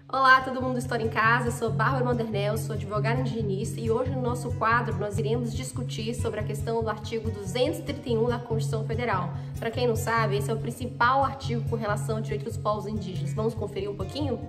Olá, todo mundo do História em Casa, eu sou Bárbara Mondernel, sou advogada indigenista e hoje no nosso quadro nós iremos discutir sobre a questão do artigo 231 da Constituição Federal. Para quem não sabe, esse é o principal artigo com relação ao direito dos povos indígenas. Vamos conferir um pouquinho?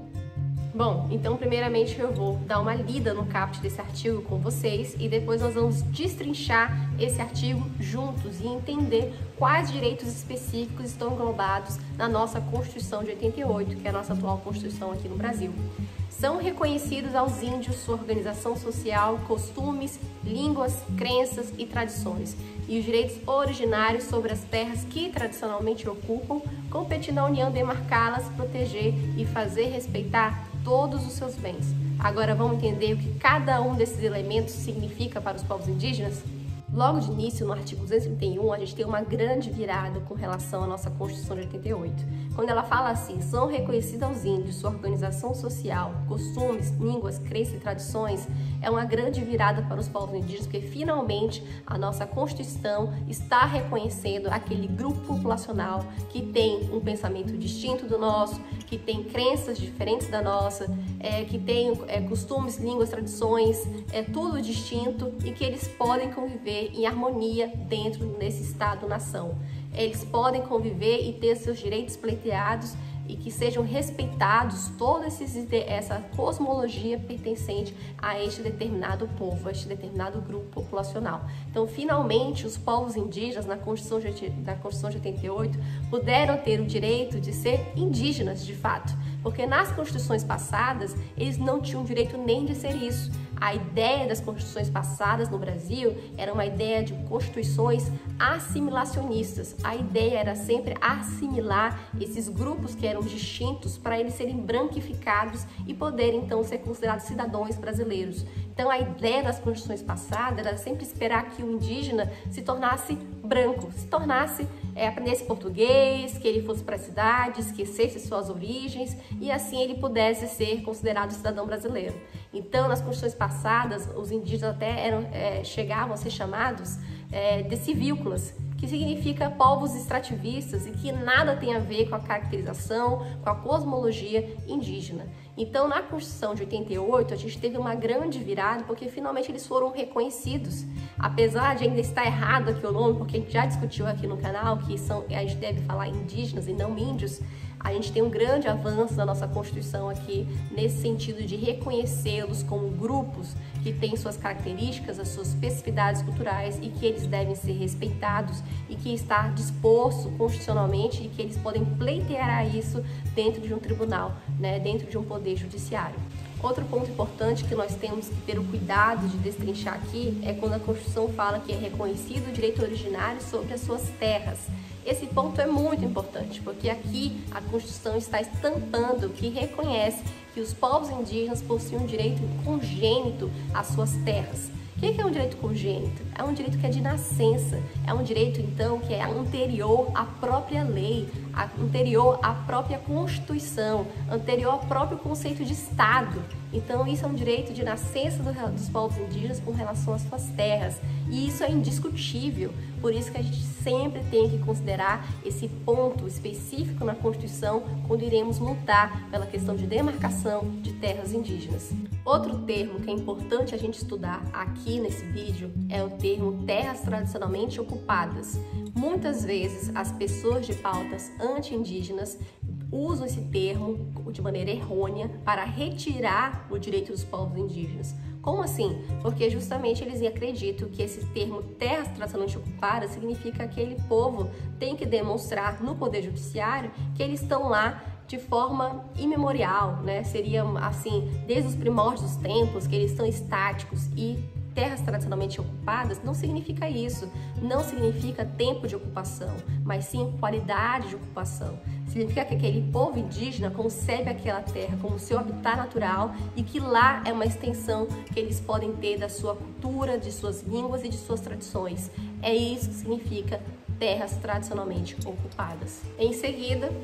Bom, então primeiramente eu vou dar uma lida no caput desse artigo com vocês e depois nós vamos destrinchar esse artigo juntos e entender quais direitos específicos estão englobados na nossa Constituição de 88, que é a nossa atual Constituição aqui no Brasil. São reconhecidos aos índios sua organização social, costumes, línguas, crenças e tradições, e os direitos originários sobre as terras que tradicionalmente ocupam, competindo à União demarcá-las, proteger e fazer respeitar todos os seus bens. Agora vamos entender o que cada um desses elementos significa para os povos indígenas? Logo de início, no artigo 231, a gente tem uma grande virada com relação à nossa Constituição de 88. Quando ela fala assim, são reconhecidos aos índios sua organização social, costumes, línguas, crenças e tradições, é uma grande virada para os povos indígenas, porque finalmente a nossa Constituição está reconhecendo aquele grupo populacional que tem um pensamento distinto do nosso, que tem crenças diferentes da nossa, que tem costumes, línguas, tradições, tudo distinto e que eles podem conviver em harmonia dentro desse Estado-nação. Eles podem conviver e ter seus direitos pleiteados e que sejam respeitados toda essa cosmologia pertencente a este determinado povo, a este determinado grupo populacional. Então, finalmente, os povos indígenas, na Constituição de 88, puderam ter o direito de ser indígenas, de fato, porque nas constituições passadas, eles não tinham direito nem de ser isso. A ideia das constituições passadas no Brasil era uma ideia de constituições assimilacionistas. A ideia era sempre assimilar esses grupos que eram distintos para eles serem branquificados e poderem então ser considerados cidadãos brasileiros. Então a ideia das constituições passadas era sempre esperar que o indígena se tornasse branco, aprendesse português, que ele fosse para a cidade, esquecesse suas origens e assim ele pudesse ser considerado cidadão brasileiro. Então nas constituições passadas os indígenas até chegavam a ser chamados de civícolas, que significa povos extrativistas e que nada tem a ver com a caracterização, com a cosmologia indígena. Então, na Constituição de 88, a gente teve uma grande virada, porque finalmente eles foram reconhecidos. Apesar de ainda estar errado aqui o nome, porque a gente já discutiu aqui no canal que a gente deve falar indígenas e não índios, a gente tem um grande avanço na nossa Constituição aqui, nesse sentido de reconhecê-los como grupos que têm suas características, as suas especificidades culturais e que eles devem ser respeitados e que está disposto constitucionalmente e que eles podem pleitear isso dentro de um tribunal, dentro de um poder judiciário. Outro ponto importante que nós temos que ter o cuidado de destrinchar aqui é quando a Constituição fala que é reconhecido o direito originário sobre as suas terras. Esse ponto é muito importante, porque aqui a Constituição está estampando que reconhece que os povos indígenas possuem um direito congênito às suas terras. O que é um direito congênito? É um direito que é de nascença, é um direito, então, que é anterior à própria lei, anterior à própria Constituição, anterior ao próprio conceito de Estado. Então, isso é um direito de nascença dos povos indígenas com relação às suas terras. E isso é indiscutível, por isso que a gente sempre tem que considerar esse ponto específico na Constituição quando iremos lutar pela questão de demarcação de terras indígenas. Outro termo que é importante a gente estudar aqui nesse vídeo é o termo terras tradicionalmente ocupadas. Muitas vezes as pessoas de pautas anti-indígenas usam esse termo de maneira errônea para retirar o direito dos povos indígenas. Como assim? Porque justamente eles acreditam que esse termo terras tradicionalmente ocupadas significa que aquele povo tem que demonstrar no Poder Judiciário que eles estão lá de forma imemorial, Seria assim, desde os primórdios dos tempos, que eles estão estáticos e terras tradicionalmente ocupadas não significa isso, não significa tempo de ocupação, mas sim qualidade de ocupação. Significa que aquele povo indígena concebe aquela terra como seu habitat natural e que lá é uma extensão que eles podem ter da sua cultura, de suas línguas e de suas tradições. É isso que significa terras tradicionalmente ocupadas. Em seguida,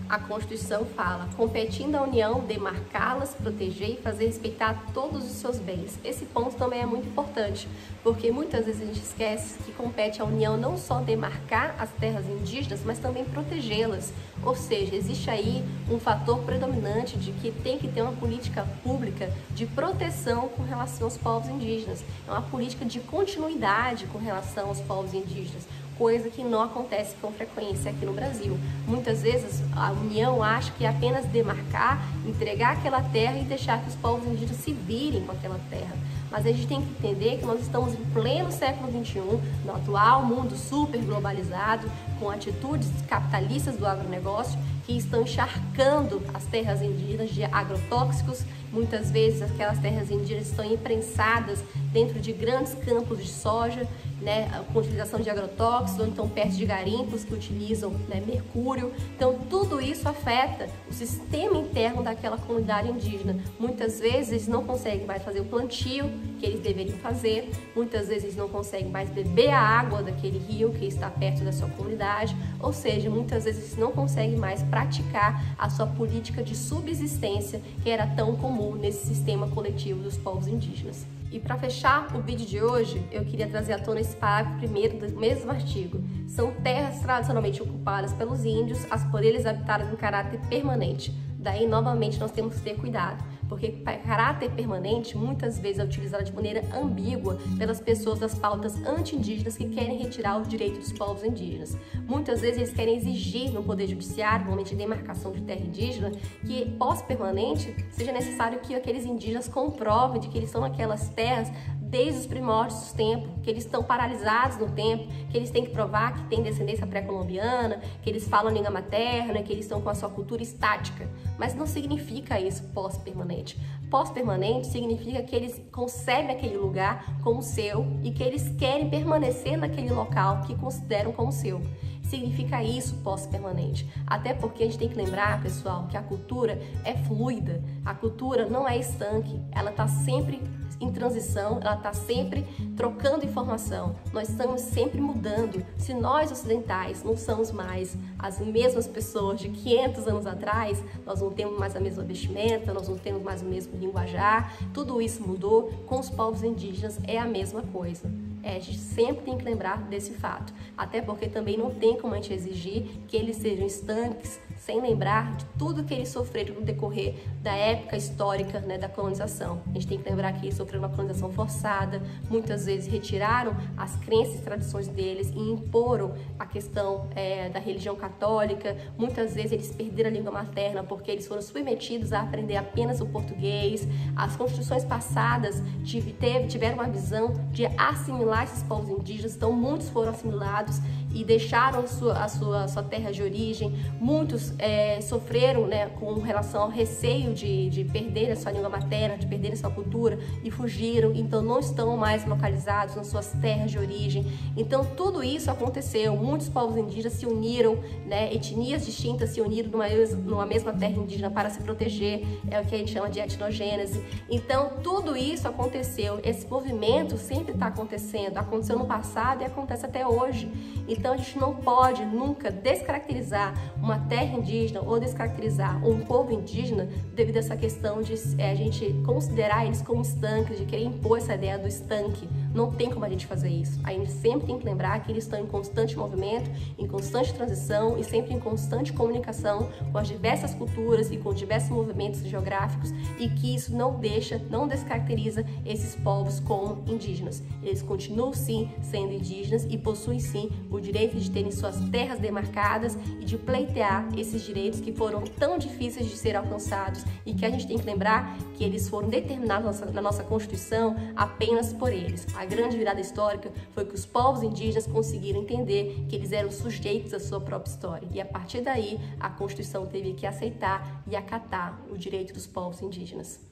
A Constituição fala, competindo à União demarcá-las, proteger e fazer respeitar todos os seus bens. Esse ponto também é muito importante, porque muitas vezes a gente esquece que compete à União não só demarcar as terras indígenas, mas também protegê-las. Ou seja, existe aí um fator predominante de que tem que ter uma política pública de proteção com relação aos povos indígenas. É uma política de continuidade com relação aos povos indígenas, coisa que não acontece com frequência aqui no Brasil. Muitas vezes a União acha que é apenas demarcar, entregar aquela terra e deixar que os povos indígenas se virem com aquela terra. Mas a gente tem que entender que nós estamos em pleno século XXI, no atual mundo super globalizado, com atitudes capitalistas do agronegócio que estão encharcando as terras indígenas de agrotóxicos. Muitas vezes aquelas terras indígenas estão imprensadas dentro de grandes campos de soja, com utilização de agrotóxicos, ou então perto de garimpos que utilizam mercúrio. Então tudo isso afeta o sistema interno daquela comunidade indígena. Muitas vezes eles não conseguem mais fazer o plantio que eles deveriam fazer, muitas vezes eles não conseguem mais beber a água daquele rio que está perto da sua comunidade, ou seja, muitas vezes eles não conseguem mais praticar a sua política de subsistência que era tão comum nesse sistema coletivo dos povos indígenas. E para fechar o vídeo de hoje, eu queria trazer à tona esse parágrafo primeiro do mesmo artigo. São terras tradicionalmente ocupadas pelos índios, as por eles habitadas em caráter permanente. Daí, novamente, nós temos que ter cuidado, porque caráter permanente muitas vezes é utilizado de maneira ambígua pelas pessoas das pautas anti-indígenas que querem retirar os direitos dos povos indígenas. Muitas vezes eles querem exigir no Poder Judiciário, no momento de demarcação de terra indígena, que pós-permanente seja necessário que aqueles indígenas comprovem de que eles são aquelas terras desde os primórdios dos tempos, que eles estão paralisados no tempo, que eles têm que provar que têm descendência pré-colombiana, que eles falam língua materna, que eles estão com a sua cultura estática. Mas não significa isso pós-permanente. Pós-permanente significa que eles concebem aquele lugar como seu e que eles querem permanecer naquele local que consideram como seu. Significa isso pós-permanente. Até porque a gente tem que lembrar, pessoal, que a cultura é fluida. A cultura não é estanque, ela está sempre em transição, ela está sempre trocando informação. Nós estamos sempre mudando. Se nós ocidentais não somos mais as mesmas pessoas de 500 anos atrás, nós não temos mais a mesma vestimenta, nós não temos mais o mesmo linguajar, tudo isso mudou. Com os povos indígenas é a mesma coisa. A gente sempre tem que lembrar desse fato, até porque também não tem como a gente exigir que eles sejam estanques sem lembrar de tudo que eles sofreram no decorrer da época histórica da colonização. A gente tem que lembrar que eles sofreram uma colonização forçada, muitas vezes retiraram as crenças e tradições deles e imporam a questão da religião católica. Muitas vezes eles perderam a língua materna porque eles foram submetidos a aprender apenas o português. As constituições passadas tiveram uma visão de assimilar esses povos indígenas, então muitos foram assimilados e deixaram a sua terra de origem. Muitos sofreram com relação ao receio de perder a sua língua materna, de perder a sua cultura e fugiram, então não estão mais localizados nas suas terras de origem. Então tudo isso aconteceu, muitos povos indígenas se uniram, etnias distintas se uniram numa mesma terra indígena para se proteger, é o que a gente chama de etnogênese. Então tudo isso aconteceu, esse movimento sempre está acontecendo, aconteceu no passado e acontece até hoje. Então a gente não pode nunca descaracterizar uma terra indígena ou descaracterizar um povo indígena devido a essa questão de a gente considerar eles como estanques, de querer impor essa ideia do estanque. Não tem como a gente fazer isso. A gente sempre tem que lembrar que eles estão em constante movimento, em constante transição e sempre em constante comunicação com as diversas culturas e com diversos movimentos geográficos, e que isso não descaracteriza esses povos como indígenas. Eles continuam sim sendo indígenas e possuem sim o direito de terem suas terras demarcadas e de pleitear esses direitos que foram tão difíceis de ser alcançados, e que a gente tem que lembrar que eles foram determinados na nossa Constituição apenas por eles. A grande virada histórica foi que os povos indígenas conseguiram entender que eles eram sujeitos à sua própria história, e a partir daí a Constituição teve que aceitar e acatar o direito dos povos indígenas.